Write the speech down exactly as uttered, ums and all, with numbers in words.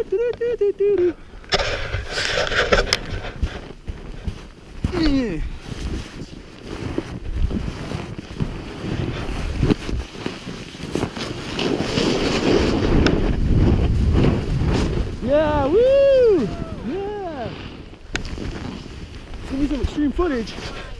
Yeah. Yeah, woo! Yeah! Give me some extreme footage.